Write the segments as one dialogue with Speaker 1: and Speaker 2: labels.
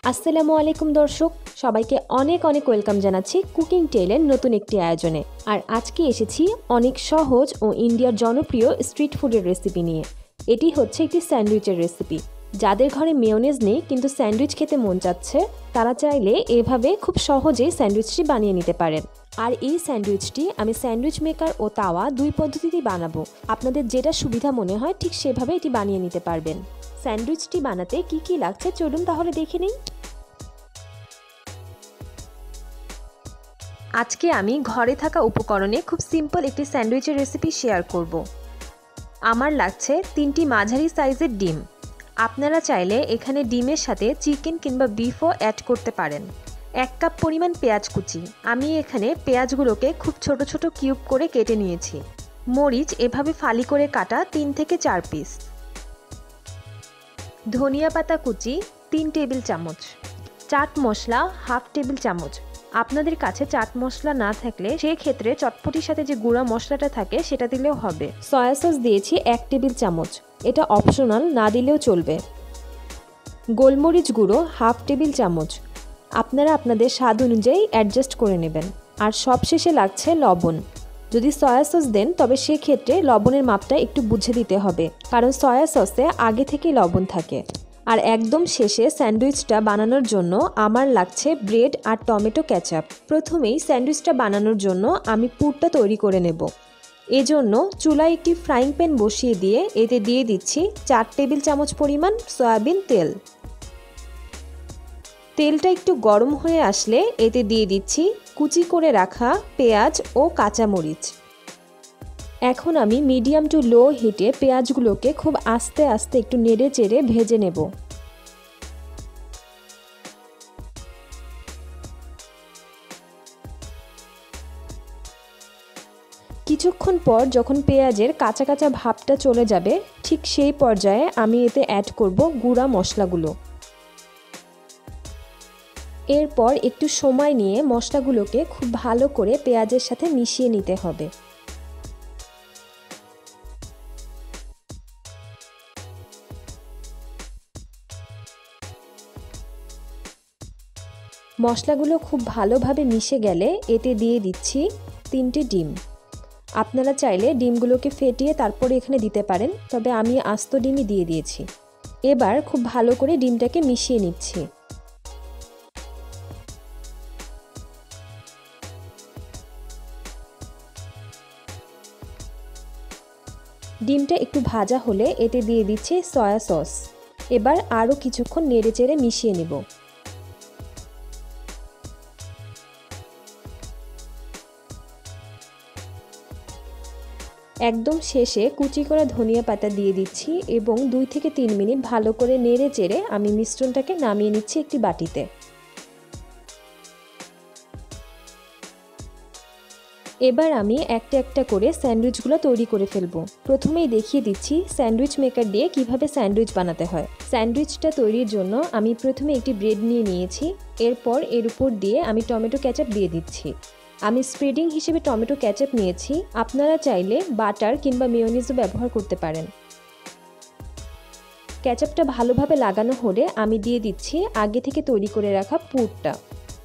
Speaker 1: আসসালামু আলাইকুম দর্শক, সবাইকে অনেক অনেক ওয়েলকাম জানাচ্ছি কুকিং টেলের নতুন একটি আয়োজনে। আর আজকে এসেছি অনেক সহজ ও ইন্ডিয়ার জনপ্রিয় স্ট্রিট ফুডের রেসিপি নিয়ে। এটি হচ্ছে একটি স্যান্ডউইচের রেসিপি। যাদের ঘরে মেয়োনেজ নেই কিন্তু স্যান্ডউইচ খেতে মন চাচ্ছে, তারা চাইলে এভাবে খুব সহজেই স্যান্ডউইচটি বানিয়ে নিতে পারেন। আর এই স্যান্ডউইচটি আমি স্যান্ডউইচ মেকার ও তাওয়া দুই পদ্ধতিতেই বানাবো। আপনাদের যেটা সুবিধা মনে হয় ঠিক সেভাবে এটি বানিয়ে নিতে পারবেন। স্যান্ডউইচটি বানাতে কি কি লাগছে চলুন তাহলে দেখে নিই। আজকে আমি ঘরে থাকা উপকরণে খুব সিম্পল একটি স্যান্ডউইচের রেসিপি শেয়ার করব। আমার লাগছে 3টি মাঝারি সাইজের ডিম। আপনারা চাইলে এখানে ডিমের সাথে চিকেন কিংবা বিফও অ্যাড করতে পারেন। 1 কাপ পরিমাণ পেঁয়াজ কুচি। আমি এখানে পেঁয়াজগুলোকে খুব ছোট ছোট কিউব করে কেটে নিয়েছি। মরিচ এভাবে ফালি করে কাটা 3 থেকে 4 পিস। ধনিয়া পাতা কুচি 3 টেবিল চামচ। চাট মশলা হাফ টেবিল চামচ। আপনাদের কাছে চাট মশলা না থাকলে সেই ক্ষেত্রে চটপটির সাথে যে গুঁড়া মশলাটা থাকে সেটা দিলেও হবে। সয়া সস দিয়েছি 1 টেবিল চামচ, এটা অপশনাল, না দিলেও চলবে। গোলমরিচ গুঁড়ো হাফ টেবিল চামচ, আপনারা আপনাদের স্বাদ অনুযায়ী অ্যাডজাস্ট করে নেবেন। আর সবশেষে লাগছে লবণ। যদি সয়া সস দেন তবে সেক্ষেত্রে লবণের মাপটা একটু বুঝে দিতে হবে, কারণ সয়া সসে আগে থেকেই লবণ থাকে। আর একদম শেষে স্যান্ডউইচটা বানানোর জন্য আমার লাগছে ব্রেড আর টমেটো কেচাপ। প্রথমেই স্যান্ডউইচটা বানানোর জন্য আমি পুরটা তৈরি করে নেব। এজন্য চুলায় একটি ফ্রাইং প্যান বসিয়ে দিয়ে এতে দিয়ে দিচ্ছি 4 টেবিল চামচ পরিমাণ সয়াবিন তেল। তেলটা একটু গরম হয়ে আসলে এতে দিয়ে দিচ্ছি কুচি করে রাখা পেঁয়াজ ও কাঁচামরিচ। এখন আমি মিডিয়াম টু লো হিটে পেঁয়াজগুলোকে খুব আস্তে আস্তে একটু নেড়ে চেড়ে ভেজে নেব। কিছুক্ষণ পর যখন পেঁয়াজের কাঁচা কাঁচা ভাবটা চলে যাবে, ঠিক সেই পর্যায়ে আমি এতে অ্যাড করব গুঁড়া মশলাগুলো। এরপর একটু সময় নিয়ে মশলাগুলোকে খুব ভালো করে পেঁয়াজের সাথে মিশিয়ে নিতে হবে। মশলাগুলো খুব ভালোভাবে মিশে গেলে এতে দিয়ে দিচ্ছি 3টে ডিম। আপনারা চাইলে ডিমগুলোকে ফেটিয়ে তারপরে এখানে দিতে পারেন, তবে আমি আস্ত ডিমই দিয়ে দিয়েছি। এবার খুব ভালো করে ডিমটাকে মিশিয়ে নিচ্ছি। ডিমটা একটু ভাজা হলে এতে দিয়ে দিচ্ছি সয়া সস। এবার আরও কিছুক্ষণ নেড়েচেড়ে মিশিয়ে নেব। একদম শেষে কুচি করা ধনিয়া পাতা দিয়ে দিচ্ছি এবং 2 থেকে 3 মিনিট ভালো করে নেড়ে চেড়ে আমি মিশ্রণটাকে নামিয়ে নিচ্ছি একটি বাটিতে। এবার আমি একটা একটা করে স্যান্ডউইচগুলো তৈরি করে ফেলবো। প্রথমেই দেখিয়ে দিচ্ছি স্যান্ডউইচ মেকার দিয়ে কিভাবে স্যান্ডউইচ বানাতে হয়। স্যান্ডউইচটা তৈরির জন্য আমি প্রথমে একটি ব্রেড নিয়ে নিয়েছি। এরপর এর উপর দিয়ে আমি টমেটো কেচাপ দিয়ে দিচ্ছি। আমি স্প্রেডিং হিসেবে টমেটো কেচাপ নিয়েছি, আপনারা চাইলে বাটার কিংবা মেয়োনিজও ব্যবহার করতে পারেন। কেচাপটা ভালোভাবে লাগানো হলে আমি দিয়ে দিচ্ছি আগে থেকে তৈরি করে রাখা পুরটা।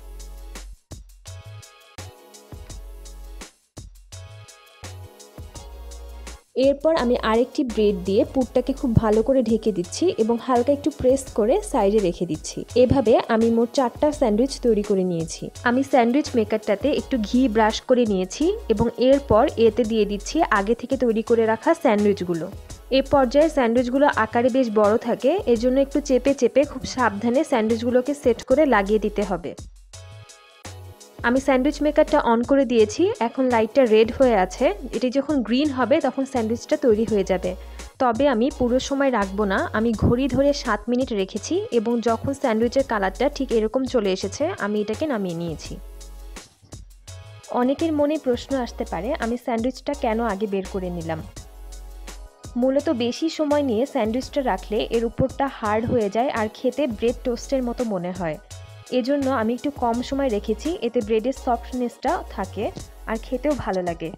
Speaker 1: এরপর আমি আরেকটি ব্রেড দিয়ে পুরটাকে খুব ভালো করে ঢেকে দিচ্ছি এবং হালকা একটু প্রেস করে সাইডে রেখে দিচ্ছি। এভাবে আমি মোট 4টা স্যান্ডউইচ তৈরি করে নিয়েছি। আমি স্যান্ডউইচ মেকারটাতে একটু ঘি ব্রাশ করে নিয়েছি এবং এরপর এতে দিয়ে দিচ্ছি আগে থেকে তৈরি করে রাখা স্যান্ডউইচগুলো। এ পর্যায়ে স্যান্ডউইচগুলো আকারে বেশ বড় থাকে, এজন্য একটু চেপে চেপে খুব সাবধানে স্যান্ডউইচগুলোকে সেট করে লাগিয়ে দিতে হবে। আমি স্যান্ডউইচ মেকারটা অন করে দিয়েছি, এখন লাইটটা রেড হয়ে আছে। এটি যখন গ্রিন হবে তখন স্যান্ডউইচটা তৈরি হয়ে যাবে। তবে আমি পুরো সময় রাখবো না, আমি ঘড়ি ধরে 7 মিনিট রেখেছি এবং যখন স্যান্ডউইচের কালারটা ঠিক এরকম চলে এসেছে আমি এটাকে নামিয়ে নিয়েছি। অনেকের মনে প্রশ্ন আসতে পারে আমি স্যান্ডউইচটা কেন আগে বের করে নিলাম। মূলত বেশি সময় নিয়ে স্যান্ডউইচটা রাখলে এর উপরটা হার্ড হয়ে যায় আর খেতে ব্রেড টোস্টের মতো মনে হয়। এজন্য আমি একটু কম সময় রেখেছি, এতে ব্রেডের সফটনেসটা থাকে আর খেতেও ভালো লাগে।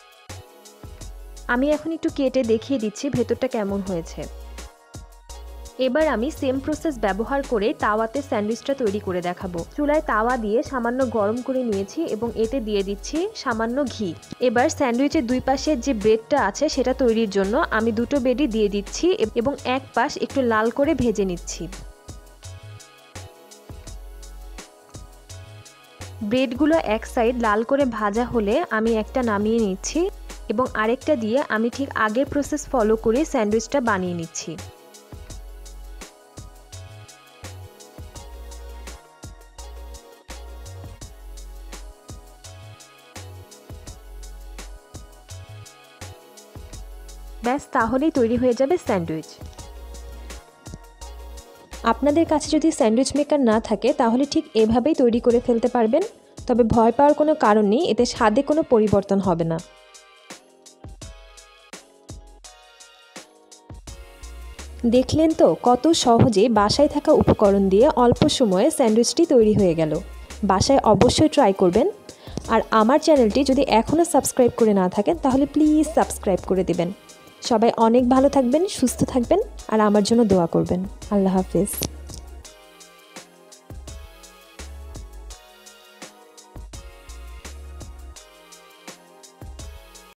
Speaker 1: আমি এখন একটু কেটে দেখিয়ে দিচ্ছি ভেতরটা কেমন হয়েছে। এবার আমি সেম প্রসেস ব্যবহার করে তাওয়াতে স্যান্ডউইচটা তৈরি করে দেখাবো। চুলায় তাওয়া দিয়ে সামান্য গরম করে নিয়েছি এবং এতে দিয়ে দিচ্ছি সামান্য ঘি। এবার স্যান্ডউইচের দুই পাশের যে ব্রেডটা আছে সেটা তৈরির জন্য আমি দুটো ব্রেডই দিয়ে দিচ্ছি এবং এক পাশ একটু লাল করে ভেজে নিচ্ছি। ব্রেডগুলো এক সাইড লাল করে ভাজা হলে আমি একটা নামিয়ে নিচ্ছি এবং আরেকটা দিয়ে আমি ঠিক আগের প্রসেস ফলো করে স্যান্ডউইচটা বানিয়ে নিচ্ছি। ব্যাস, তাহলেই তৈরি হয়ে যাবে স্যান্ডউইচ। আপনাদের কাছে যদি স্যান্ডউইচ মেকার না থাকে তাহলে ঠিক এভাবেই তৈরি করে ফেলতে পারবেন, তবে ভয় পাওয়ার কোনো কারণ নেই, এতে স্বাদে কোনো পরিবর্তন হবে না। দেখলেন তো কত সহজে বাসায় থাকা উপকরণ দিয়ে অল্প সময়ে স্যান্ডউইচটি তৈরি হয়ে গেল। বাসায় অবশ্যই ট্রাই করবেন। আর আমার চ্যানেলটি যদি এখনও সাবস্ক্রাইব করে না থাকেন তাহলে প্লিজ সাবস্ক্রাইব করে দেবেন। সবাই অনেক ভালো থাকবেন, সুস্থ থাকবেন আর আমার জন্য দোয়া করবেন। আল্লাহ হাফেজ।